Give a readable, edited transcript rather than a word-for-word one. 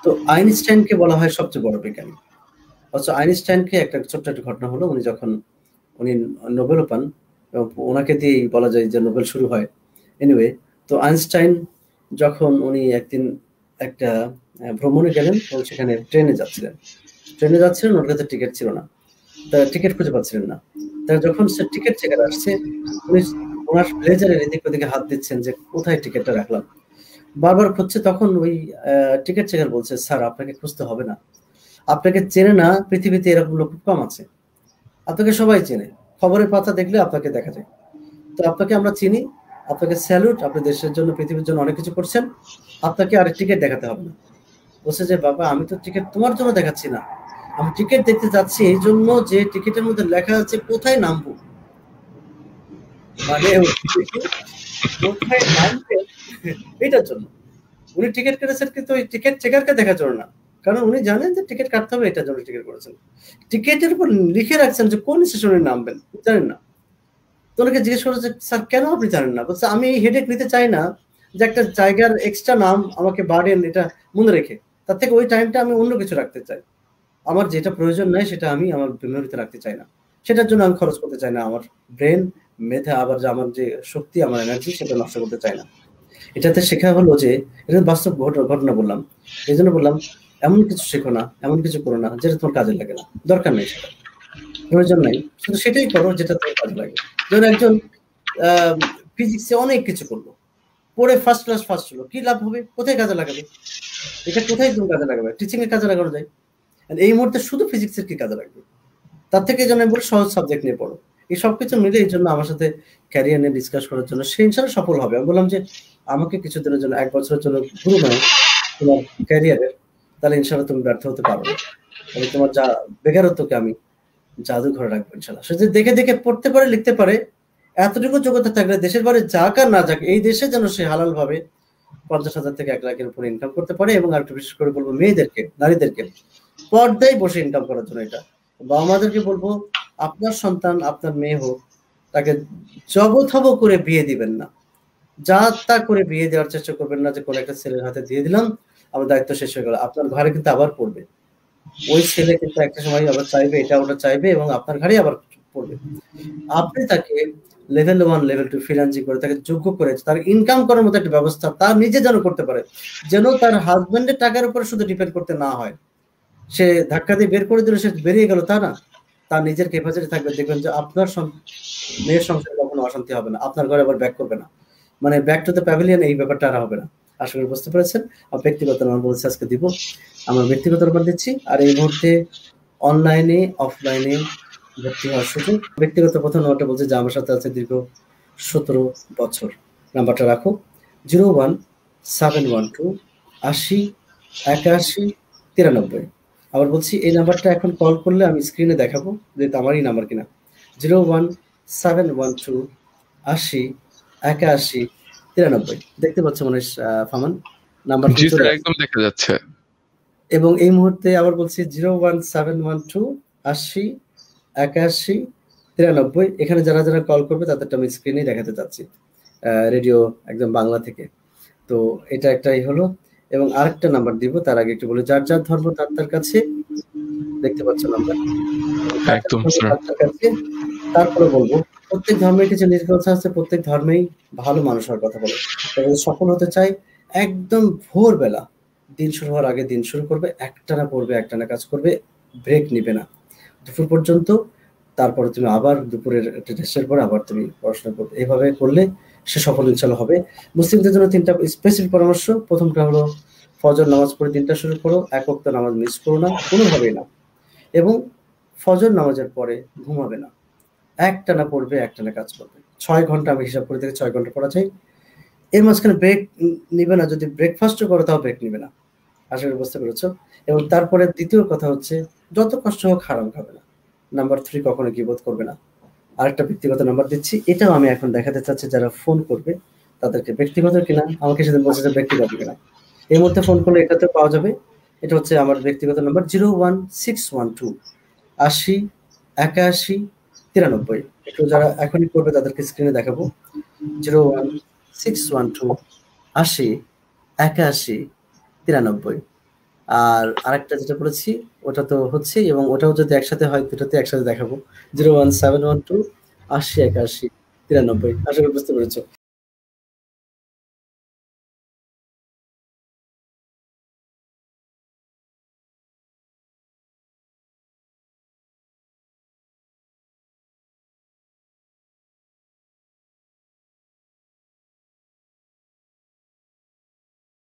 তো আইনস্টাইনকে বলা হয় সবচেয়ে বড় বিজ্ঞানী। অথচ আইনস্টাইনকে একটা ছোট্ট একটা ঘটনা হলো, উনি নোবেলও পান এবং ওনাকে দিয়েই বলা যায় যে নোবেল শুরু হয়। এনিওয়ে, তো আইনস্টাইন যখন উনি একদিন একটা ভ্রমণে গেলেন এবং সেখানে ট্রেনে যাচ্ছিলেন, ওর কাছে টিকিট ছিল না। টিকিট খুঁজে পাচ্ছিলেন না। যখন সে টিকিট চেকার আসছে, উনি ওনার ব্লেজারের এদিক ওদিকে হাত দিচ্ছেন যে কোথায় টিকিটটা রাখলাম। বারবার খুঁজছে, তখন ওই টিকিট চেকার বলছে, স্যার আপনাকে খুঁজতে হবে না, আপনাকে চেনে না, পৃথিবীতে এরকম লোক খুব কম আছে, আপনাকে সবাই চেনে, খবরের পাতা দেখলে আপনাকে দেখা যায়, তো আপনাকে আমরা চিনি, আপনাকে স্যালুট, আপনি দেশের জন্য পৃথিবীর জন্য অনেক কিছু করছেন, আপনাকে আর টিকিট দেখাতে হবে না। বলছে যে বাবা, আমি তো টিকিট তোমার জন্য দেখাচ্ছি না, আমি টিকিট দেখতে যাচ্ছি এই জন্য যে টিকিটের মধ্যে লেখা আছে কোথায় নামবো, মানে কোথায় নামবে এটার জন্য উনি টিকিট কেটেছেন, কিন্তু ওই টিকিট চেকারকে দেখার জন্য না, কারণ উনি জানেন যে টিকিট কাটতে হবে, এটার জন্য টিকিট করেছেন। টিকিটের উপর লিখে রাখছেন যে কোন স্টেশনে নামবেন, জানেন না। তো ওনাকে জিজ্ঞেস করেছে, স্যার কেন আপনি জানেন না? বলছে, আমি এই হেডেক নিতে চাই না যে একটা জায়গার এক্সট্রা নাম আমাকে বাড়েন এটা মনে রেখে, তার থেকে ওই টাইমটা আমি অন্য কিছু রাখতে চাই, আমার যেটা প্রয়োজন নাই সেটা আমি আমার মেমোরিতে রাখতে চাই না, সেটার জন্য আমি খরচ করতে চাই না আমার ব্রেন, মেধা, আবার যে আমার যে শক্তি, আমার এনার্জি, সেটা নষ্ট করতে চাই না। এটাতে শেখা হলো যে, এটা বাস্তব ঘটনা বললাম, এই জন্য বললাম এমন কিছু শেখো না, এমন কিছু করো না যেটা তোমার কাজে লাগে না, দরকার নেই, সেটা প্রয়োজন নাই, শুধু সেটাই করো যেটা তোমার কাজে লাগে। যেমন একজন ফিজিক্সে অনেক কিছু করলো, পড়ে ফার্স্ট ক্লাস ফার্স্ট হলো, কি লাভ হবে, কোথায় কাজে লাগাবে, এটা কোথায় তুমি কাজে লাগাবে, টিচিং এর কাজে লাগানো যায়, এই মুহূর্তে শুধু ফিজিক্সের কি কাজে লাগবে, তার থেকে যেন আমি বলি সহজ সাবজেক্ট নিয়ে পড়ো। এই সবকিছু মিলে এই জন্য আমার সাথে ক্যারিয়ার নিয়ে ডিসকাস করার জন্য, সে ইনশাল্লাহ সফল হবে। আমি বললাম যে আমাকে কিছুদিনের জন্য, 1 বছরের জন্য গুরু বানাও তোমার ক্যারিয়ারের, তাহলে ইনশাল্লাহ তুমি ব্যর্থ হতে পারো না, তাহলে তোমার যা বেকারত্বকে আমি জাদু ঘরে রাখবো ইনশাল্লাহ। সে যে দেখে দেখে পড়তে পারে, লিখতে পারে, এতটুকু যোগ্যতা থাকলে দেশের বাইরে যাক আর না যাক, এই দেশে যেন সে হালাল ভাবে 50,000 থেকে 1 লাখের উপরে ইনকাম করতে পারে। এবং আরেকটু বিশেষ করে বলবো মেয়েদেরকে, নারীদেরকে পর্দায় বসে ইনকাম করার জন্য, এটা বাবা মাদেরকে বলবো, আপনার সন্তান, আপনার মেয়ে হোক, তাকে জবথব করে বিয়ে দিবেন না, যা তা করে বিয়ে দেওয়ার চেষ্টা করবেন না যে কোনো একটা ছেলের হাতে দিয়ে দিলাম, আমার দায়িত্ব শেষ হয়ে গেল। আপনার ঘরে কিন্তু আবার পড়বে, ওই ছেলে কিন্তু একটা সময় আবার চাইবে, এটা ওটা চাইবে, এবং আপনার ঘরেই আবার পড়বে। আপনি তাকে লেভেল 1 লেভেল 2 ফ্রিল্যান্সিং করে তাকে যোগ্য করে তার ইনকাম করার মতো একটা ব্যবস্থা তার নিজে যেন করতে পারে, যেন তার হাজবেন্ডের টাকার উপরে শুধু ডিপেন্ড করতে না হয়, সে ধাক্কা দিয়ে বের করে দিল, সে বেরিয়ে গেল, তা না, তার নিজের ক্যাপাসিটি থাকবে। দেখবেন যে আপনার মেয়ের সংসারে কখনো অশান্তি হবে না, আপনার ঘরে আবার ব্যাক করবে না, মানে ব্যাক টু দ্য প্যাভিলিয়ন, এই ব্যাপারটা আর হবে না। আশা করি বুঝতে পেরেছেন। আর ব্যক্তিগত নাম্বার বলছি আজকে দিব, আমার ব্যক্তিগত নাম্বার দিচ্ছি। আর এই মুহূর্তে অনলাইনে অফলাইনে ভর্তি হওয়ার সুযোগ। ব্যক্তিগত প্রথম নাম্বারটা বলছে যে আমার সাথে আছে দীর্ঘ 17 বছর। নাম্বারটা রাখো 01712 80 81 93। আবার বলছি, এই নাম্বারটা এখন কল করলে আমি স্ক্রিনে দেখাবো যে আমারই নাম্বার কিনা। 01712 80 81 93। দেখতে পাচ্ছ মনে ফামান নাম্বার একদম দেখা যাচ্ছে। এবং এই মুহূর্তে আবার বলছি 01712 80 81 93। এখানে যারা যারা কল করবে তাদেরটা আমি স্ক্রিনে দেখাতে চাচ্ছি, রেডিও একদম বাংলা থেকে। তো এটা একটাই হলো, এবং আরেকটা নাম্বার দিব, তার আগে একটু বলি, যার যার ধর্ম তার তার কাছে, দেখতে পাচ্ছ নাম্বার একদম কাছে। তারপরে বলবো, প্রত্যেক ধর্মের কিছু নীতিকথা আছে, প্রত্যেক ধর্মেই ভালো মানুষ হওয়ার কথা বলে। সফল হতে চাই, একদম ভোরবেলা দিন শুরু হওয়ার আগে দিন শুরু করবে, একটানা পড়বে, একটানা কাজ করবে, ব্রেক নিবে না দুপুর পর্যন্ত, তারপরে তুমি আবার দুপুরের টেস্টের পরে আবার তুমি পড়াশোনা করবে। এইভাবে করলে সে সফল ইনশাল্লাহ হবে। মুসলিমদের জন্য 3টা স্পেসিফিক পরামর্শ। প্রথমটা হলো ফজর নামাজ পড়ে দিনটা শুরু করো, 1 ওয়াক্ত নামাজ মিস করো না, কোনোভাবেই না। এবং ফজর নামাজের পরে ঘুমাবে না, একটানা পড়বে, একটানা কাজ করবে। 6 ঘন্টা আমি হিসাব করে থেকে 6 ঘন্টা পড়া চাই। এর মাঝখানে ব্রেক নিবে না, যদি ব্রেকফাস্টও করো তাও ব্রেক নিবে না। আশা করি বুঝতে পেরেছো। এবং তারপরে দ্বিতীয় কথা হচ্ছে, যত কষ্ট হোক হারাম খাবে না। নাম্বার 3, কখনো গীবত করবে না। আরেকটা ব্যক্তিগত নাম্বার দিচ্ছি, এটাও আমি এখন দেখাতে চাচ্ছি, যারা ফোন করবে তাদেরকে ব্যক্তিগত কিনা, আমাকে সেদিন বলছে যে ব্যক্তিগত কিনা, এই মুহূর্তে ফোন করলে এটাতে পাওয়া যাবে। এটা হচ্ছে আমার ব্যক্তিগত নাম্বার 01612 80 81 93। একটু যারা এখনই করবে তাদেরকে স্ক্রিনে দেখাবো, 01612 80 81 93। আর আরেকটা যেটা বলেছি ওটা তো হচ্ছেই, এবং ওটাও যদি একসাথে হয় দুটোতে একসাথে দেখাবো। 01712 80 81 93। আশা করি বুঝতে পেরেছো।